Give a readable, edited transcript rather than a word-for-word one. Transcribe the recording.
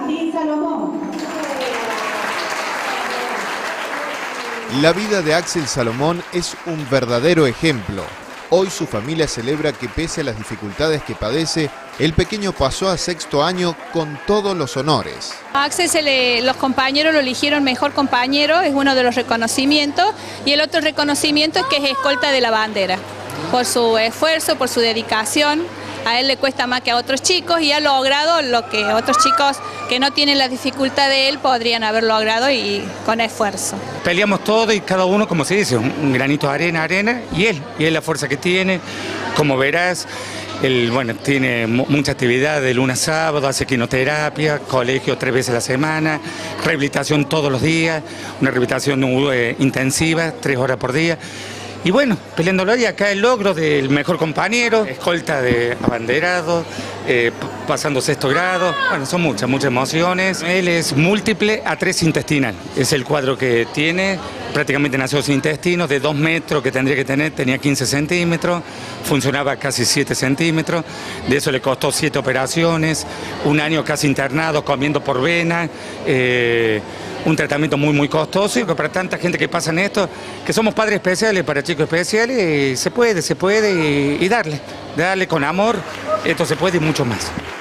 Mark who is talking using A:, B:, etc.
A: Martín Salomón.
B: La vida de Axel Salomón es un verdadero ejemplo. Hoy su familia celebra que pese a las dificultades que padece, el pequeño pasó a sexto año con todos los honores.
C: A Axel los compañeros lo eligieron mejor compañero, es uno de los reconocimientos, y el otro reconocimiento es que es escolta de la bandera, por su esfuerzo, por su dedicación. A él le cuesta más que a otros chicos y ha logrado lo que otros chicos que no tienen la dificultad de él podrían haber logrado y con esfuerzo.
D: Peleamos todo y cada uno, como se dice, un granito de arena, y él la fuerza que tiene, como verás. Él, bueno, tiene mucha actividad de lunes a sábado, hace quinoterapia, colegio 3 veces a la semana, rehabilitación todos los días, una rehabilitación intensiva, 3 horas por día. Y bueno, peleándolo, y acá el logro del mejor compañero, escolta de abanderado, pasando sexto grado. Bueno, son muchas emociones. Él es múltiple A3 intestinal, es el cuadro que tiene. Prácticamente nació sin intestinos, de 2 metros que tendría que tener, tenía 15 centímetros, funcionaba casi 7 centímetros, de eso le costó 7 operaciones, 1 año casi internado, comiendo por vena, un tratamiento muy costoso, y para tanta gente que pasa en esto, que somos padres especiales para chicos especiales, se puede, y darle con amor, esto se puede y mucho más.